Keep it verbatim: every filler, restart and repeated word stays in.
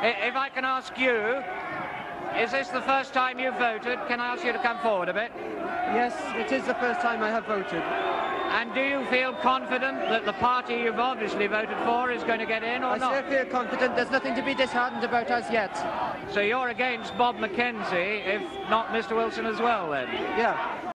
If I can ask you, is this the first time you've voted? Can I ask you to come forward a bit? Yes, it is the first time I have voted. And do you feel confident that the party you've obviously voted for is going to get in or I not? still feel confident. There's nothing to be disheartened about as yet. So you're against Bob Mackenzie, if not Mister Wilson as well, then? Yeah.